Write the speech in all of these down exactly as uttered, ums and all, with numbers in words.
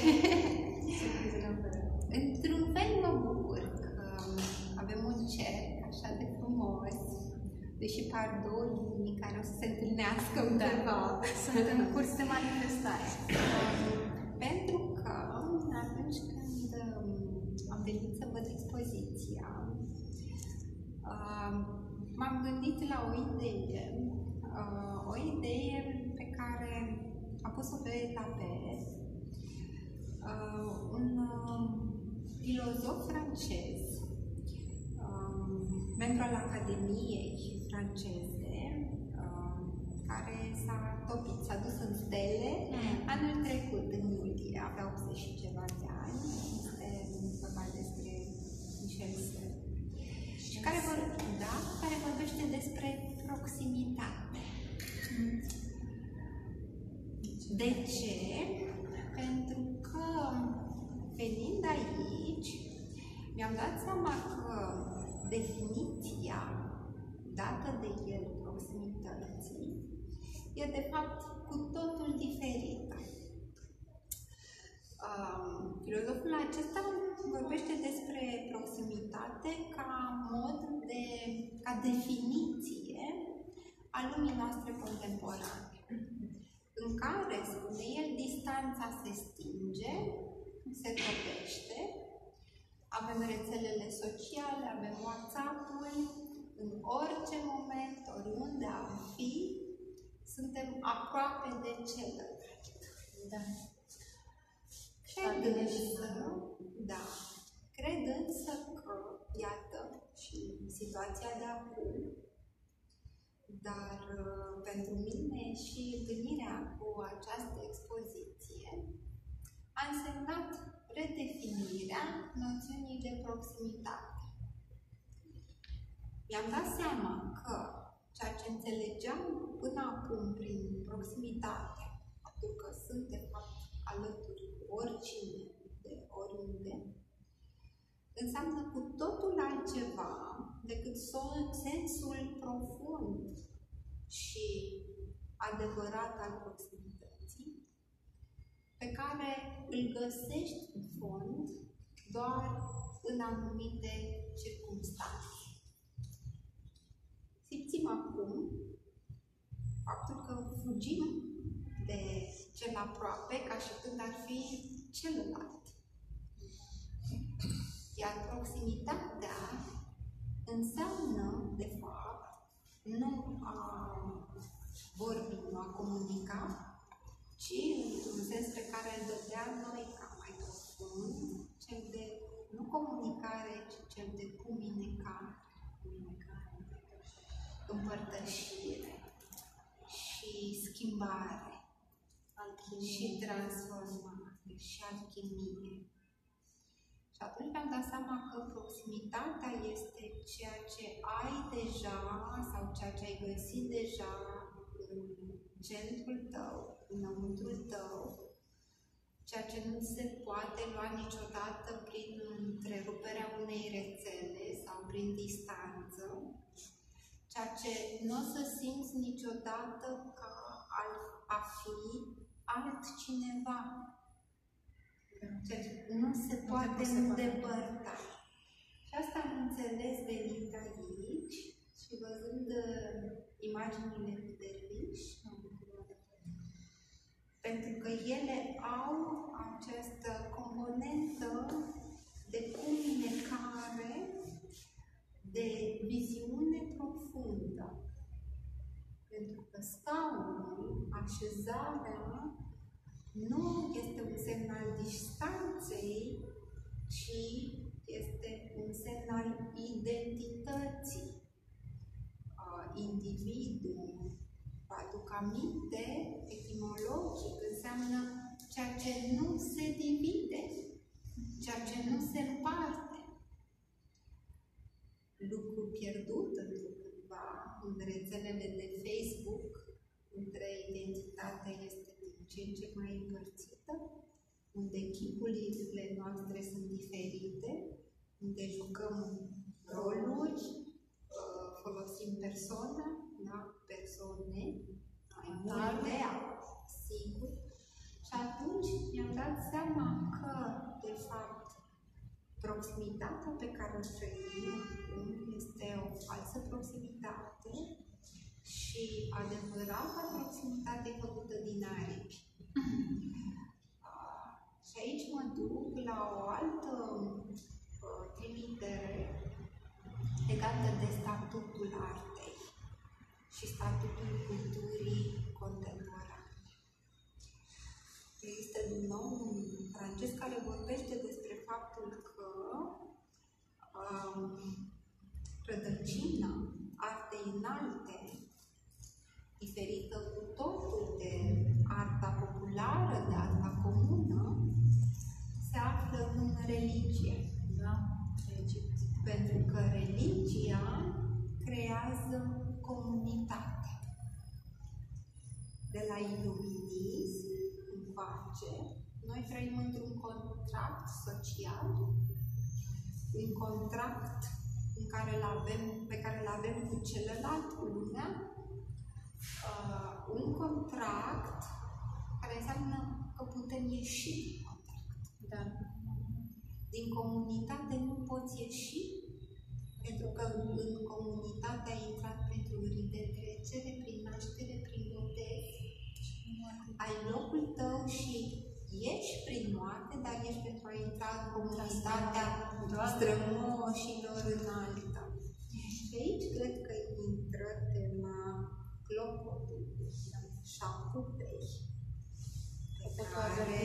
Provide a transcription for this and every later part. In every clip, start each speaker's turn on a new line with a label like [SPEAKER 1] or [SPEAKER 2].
[SPEAKER 1] Într-un fel mă bucur că avem un cerc așa de frumos, deși par două lumii care o să se întâlnească undeva.
[SPEAKER 2] Sunt în curs de manifestare.
[SPEAKER 1] Pentru că atunci când am venit să văd expoziția, m-am gândit la o idee, o idee pe care a pus-o pe tapet un filozof francez, membru al Academiei franceze, care s-a topit, s-a dus în stele anul trecut, în iulie, avea optzeci și ceva de ani, este vorba despre Michel Serres, și care, vor, da, care vorbește despre proximitate. De ce? Pentru că, venind aici, mi-am dat seama că definiția dată de el proximității e de fapt cu totul diferită. Um, filozoful acesta vorbește despre proximitate ca mod de, ca definiție a lumii noastre contemporane, în care, spune el, distanța se stinge, se topește, avem rețelele sociale, avem WhatsApp-ul, în orice moment, oriunde am fi, suntem aproape de celălalt.
[SPEAKER 2] Da.
[SPEAKER 1] Cred însă, da, cred însă că, iată, și situația de acum, dar pentru mine și întâlnirea cu această expoziție a însemnat redefinirea noțiunii de proximitate. Mi-am dat seama că ceea ce înțelegeam până acum prin proximitate, faptul că sunt de fapt alături cu oricine, de oriunde, înseamnă cu totul altceva decât sensul profund și adevărat al proximității, pe care îl găsești în fond doar în anumite circunstanțe. Simțim acum faptul că fugim de cel aproape ca și când ar fi celălalt. Iar proximitatea înseamnă, de fapt, nu a vorbi, nu a comunica, ci într-un sens pe care îl dădea noi ca mai profund, cel de nu comunicare, ci cel de comunicare, împărtășire și schimbare, alchimie. Și transformare și alchimie. Și atunci mi-am dat seama că proximitatea este ceea ce ai deja sau ceea ce ai găsit deja în centrul tău, înăuntrul tău, ceea ce nu se poate lua niciodată prin întreruperea unei rețele sau prin distanță, ceea ce nu o să simți niciodată ca a fi altcineva. Ceea ce nu se poate îndepărta. Și asta am înțeles venind aici și văzând imaginile cu derviși, pentru că ele au această componentă de comunicare, de viziune profundă. Pentru că scaunul, așezarea, nu este un semn al distanței, ci este un semn al identității. Individul, vă aduc aminte, etimologic, înseamnă ceea ce nu se divide, ceea ce nu se împarte. Lucru pierdut întrucâtva în rețelele de Facebook, între identitatea este din ce în ce mai împărțită, unde chipurile noastre sunt diferite, unde jucăm roluri, folosim persoane, da? Persoane, mai multe, sigur. Și atunci mi-am dat seama proximitatea pe care o trăim acum este o falsă proximitate și adevărata proximitate făcută din aripi. Uh, și aici mă duc la o altă uh, trimitere legată de statutul artei și statutul culturii contemporane. Există din nou un francez care vorbește despre faptul că um, rădăcina artei înalte, diferită cu totul de arta populară, de arta comună, se află în religie. Da? Pentru că religia creează comunitate. De la iluminism încoace, noi trăim într-un contract social, un contract în care avem, pe care îl avem cu celălalt, cu lumea, uh, un contract care înseamnă că putem ieși din contract. Da. Din comunitate nu poți ieși, pentru că în comunitate ai intrat pentru uri de trecere, prin naștere, prin botez, ai locul tău și ieși prin moarte, dar ești pentru a intra în comunitatea strămoșilor în alta. Și aici cred că intră tema clopotului, șapupei, pe care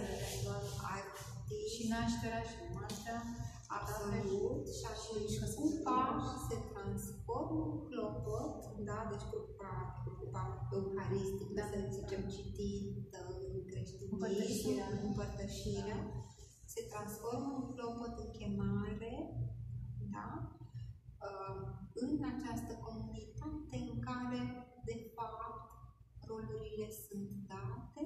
[SPEAKER 1] artiști
[SPEAKER 2] și nașterea și moartea.
[SPEAKER 1] Absolut. Și atunci cupa se transformă în clopot, da? Deci cupa, cupa euharistică, da, să zicem, citită în creștinism, împărtășirea, se transformă în clopot, în chemare, da? În această comunitate în care, de fapt, rolurile sunt date,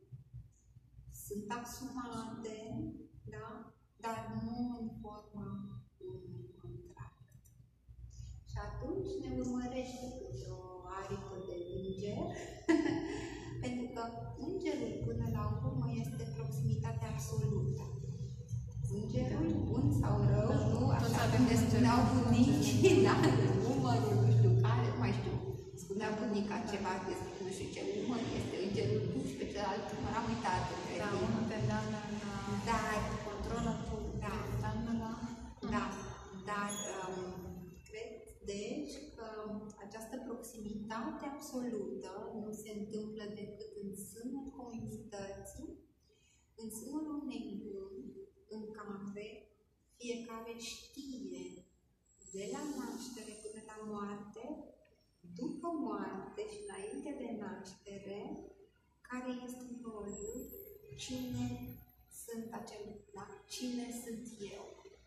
[SPEAKER 1] sunt asumate, da? Dar nu în forma unui contract. Și atunci ne urmărește o aripă de înger, pentru că îngerul, până la urmă, este proximitatea absolută. Îngerul, bun sau rău, nu, așa cum ne spuneau bunicii, da, umărul, nu știu care, nu mai știu, spunea bunica ceva despre nu știu ce umăr, este îngerul bun și pe celălalt umăr, am uitat.
[SPEAKER 2] Da, unul te dă la
[SPEAKER 1] dar
[SPEAKER 2] controlă tu,
[SPEAKER 1] da,
[SPEAKER 2] la...
[SPEAKER 1] da, dar um, cred, deci, că această proximitate absolută nu se întâmplă decât în sânul comunității, în sânul unei lumi în care fiecare știe de la naștere până la moarte, după moarte și înainte de naștere, care este rolul, cine sunt acel, da? Cine sunt eu.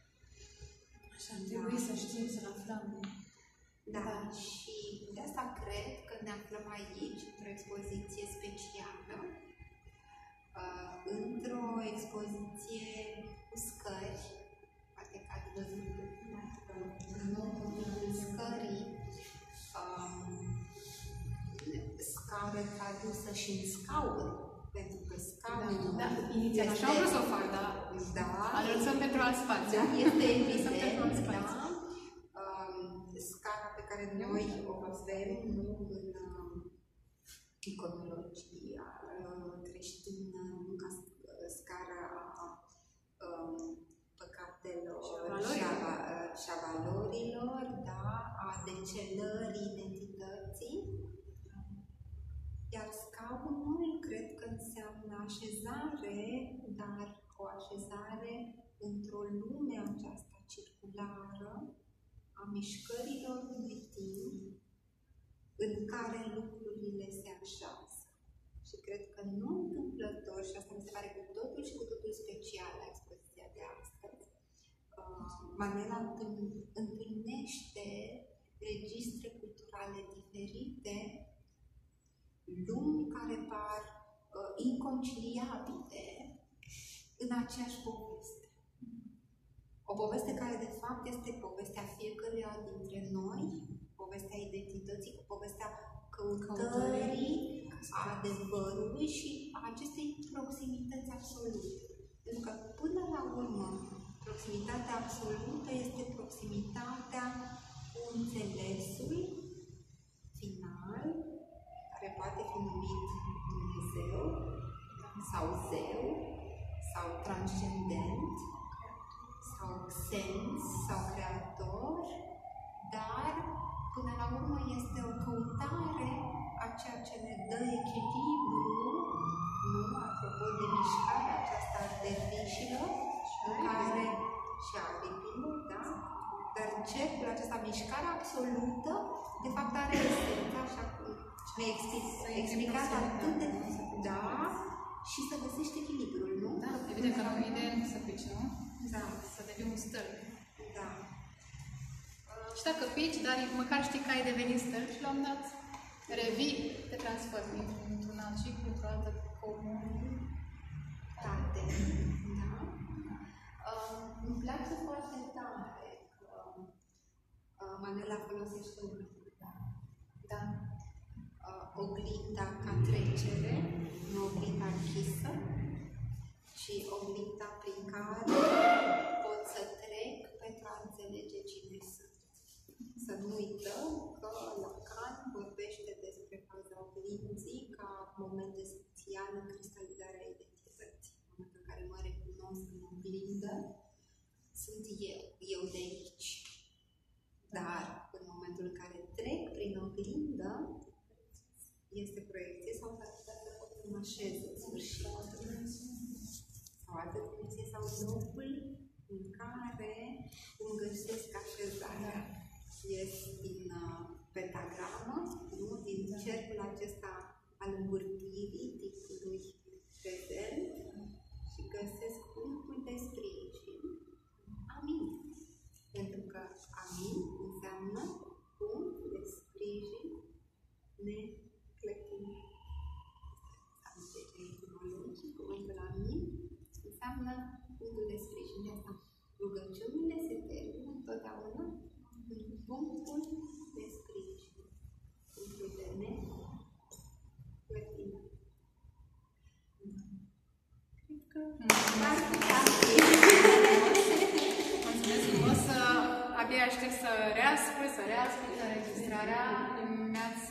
[SPEAKER 2] Așa, trebuie da. Să știm, să-l aflăm.
[SPEAKER 1] Da, și de asta cred că ne aflăm aici, într-o expoziție specială, uh, într-o expoziție cu scări, poate că ați văzut scării, um, scară tradusă și în scaun, pentru că scaunul
[SPEAKER 2] da, da, inițial așa am vrut să o fac, da,
[SPEAKER 1] da,
[SPEAKER 2] anunțăm pentru alt spațiu.
[SPEAKER 1] Da, este evident, da, um, scara pe care noi o avem, nu în uh, iconologia uh, creștină, nu ca scara a um, păcatelor și a, și a valorilor, da, a decelării identității. Iar scaunul cred că înseamnă așezare, dar o așezare într-o lume aceasta circulară a mișcărilor unui timp în care lucrurile se așează. Și cred că nu întâmplător, și asta mi se pare cu totul și cu totul special la expoziția de astăzi, uh, Manela întâlnește registre culturale diferite, lumi care par uh, inconciliabile în aceeași poveste. O poveste care, de fapt, este povestea fiecăruia dintre noi, povestea identității, cu povestea căutării, a adevărului și a acestei proximități absolute. Pentru că, până la urmă, proximitatea absolută este proximitatea cu înțelesul final, care poate fi numit Dumnezeu, sau Zeu, sau transcendent, sau sens, sau creator, dar până la urmă este o căutare a ceea ce ne dă echilibru, nu? Apropo de mișcarea aceasta a dervișilor, în care și a aripilor, da? Dar cercul acesta, mișcarea absolută, de fapt are esența, așa cum mi-a explicat atât de da, și să găsești echilibrul, nu?
[SPEAKER 2] Da, evident că nu e ideea nu să pici, nu?
[SPEAKER 1] Da.
[SPEAKER 2] Să devii un stâlp.
[SPEAKER 1] Da.
[SPEAKER 2] Și dacă pici, dar măcar știi că ai devenit stâlp și la un dat revii, te transformi într-un alt ciclu, într-o altă comunitate.
[SPEAKER 1] Da. Uh, îmi place foarte tare că uh, Manuela folosește un lucru, da? Da. Uh, oglinda ca trecere, nu oglinda închisă, ci oglinda prin care pot să trec pentru a înțelege cine sunt. Să nu uităm că Lacan vorbește despre faza oglinzii ca moment esențial în cristalizarea identității. În momentul în care mă recunosc în oglindă, sunt eu, eu de aici. Dar în momentul în care trec prin oglindă, este proiecție sau s-ar putea să pot să mă așez în sfârșit. Sau altă dimensie sau locul în care îmi găsesc așezarea. Ies din uh, pentagramă, nu? Din cercul acesta al învârtirii tipului prezent și găsesc punctul de sprijin. Amin. Pentru că amin înseamnă punct de sprijin neclătit. Am înțeles etimologic, cuvântul amin înseamnă punctul de sprijin. De asta rugăciunile se termină întotdeauna în punctul de sprijin, punctul de neclătit. Cred că ar putea fi.
[SPEAKER 2] Mulțumesc frumos! Abia aștept să reascult, să reascult înregistrarea. Mi-ați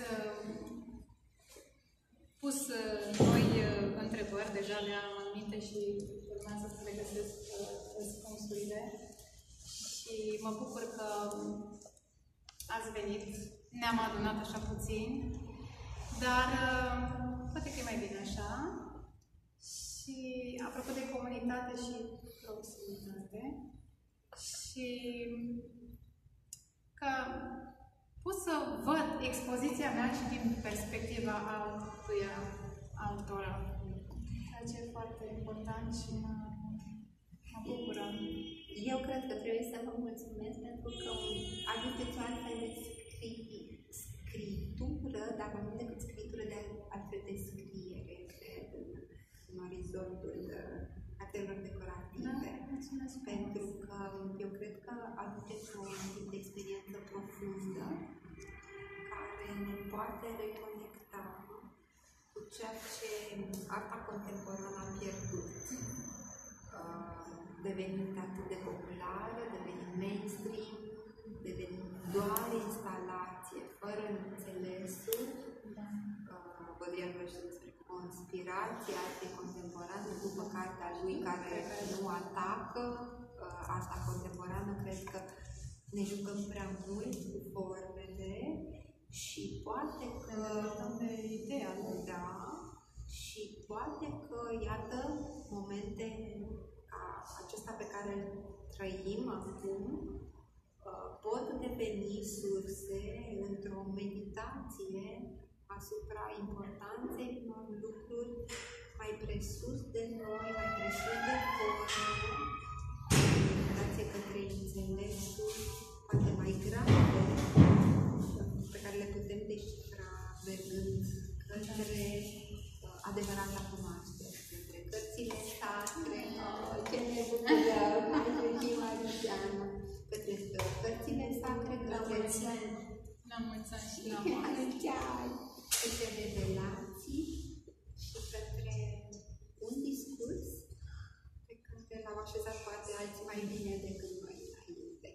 [SPEAKER 2] pus noi întrebări, deja le-am în minte și urmează să le găsesc răspunsurile. Și mă bucur că ați venit. Ne-am adunat așa puțin, dar poate că e mai bine așa. Și apropo de comunitate și proximitate, și că pot să văd expoziția mea și din perspectiva altuia, altora. Ceea ce e foarte important și mă, mă bucură.
[SPEAKER 1] Eu cred că trebuie să vă mulțumesc pentru că aduceți o altfel de scritură, dar mai mult decât scritură, de altfel de scriere, cred, în, în orizontul artelor decorative.
[SPEAKER 2] Da, mulțumesc.
[SPEAKER 1] Pentru că eu cred că aduceți o tip de experiență profundă care ne poate reconecta cu ceea ce arta contemporană a pierdut. Devenind atât de populară, devenind mainstream, devenind doar instalație, fără înțelesul. Da. Uh, Bodrian vorbește despre conspirație, arte contemporană, după cartea lui care nu atacă uh, arta contemporană. Cred că ne jucăm prea mult cu formele și poate că...
[SPEAKER 2] de ideea,
[SPEAKER 1] da, și poate că, iată, momente acesta pe care îl trăim acum pot deveni surse într-o meditație asupra importanței unor lucruri mai presus de noi, mai presus de formă, meditație către înțelesul poate mai grave pe care le putem descifra mergând către adevărata cunoaștere, către cărțile sacre, ce ne bucurăm, mai venim Ariseană, către cărțile sacre, către
[SPEAKER 2] la mulți ani și la
[SPEAKER 1] mulți ani, către revelații și către un discurs mai bine decât noi înainte.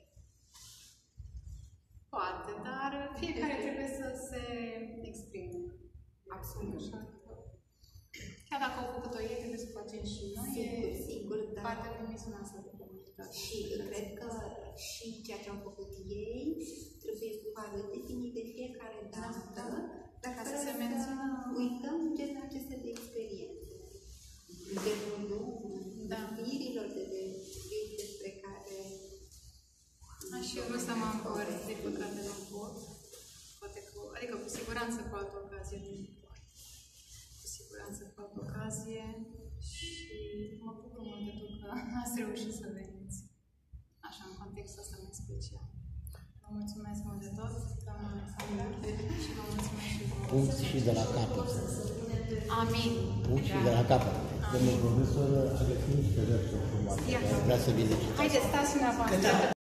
[SPEAKER 2] Poate, dar fiecare trebuie să se exprime.
[SPEAKER 1] Absolut.
[SPEAKER 2] Așa. Chiar dacă au făcut-o ei, trebuie să facem și noi.
[SPEAKER 1] Sigur, sigur, dar...
[SPEAKER 2] Partea din misiunea asta de comunitate.
[SPEAKER 1] Și cred că și ceea ce au făcut ei trebuie cumva redefinit de fiecare dată,
[SPEAKER 2] Da, da.
[SPEAKER 1] dar
[SPEAKER 2] Ca
[SPEAKER 1] fără
[SPEAKER 2] să se
[SPEAKER 1] să
[SPEAKER 2] mențină.
[SPEAKER 1] uităm genul acesta de experiențe. Genul nu,
[SPEAKER 2] Da.
[SPEAKER 1] firilor de vorbit despre care...
[SPEAKER 2] Așa, și eu vreau să m-am împărțit, de păcate nu pot. Poate că, adică cu siguranță cu altă ocazie nu pot. Cu siguranță cu altă ocazie și mă bucur mult de tot că ați reușit să veniți. Așa, în contextul ăsta mai special. Vă mulțumesc mult de tot, doamna Alexandra, și vă mulțumesc și vouă.
[SPEAKER 3] Punct și de la capăt.
[SPEAKER 2] Amin.
[SPEAKER 3] Punct și de la capăt. Domnul profesor a găsit niște versuri frumoase. Vrea să vizite.
[SPEAKER 2] Haideți, stați dumneavoastră.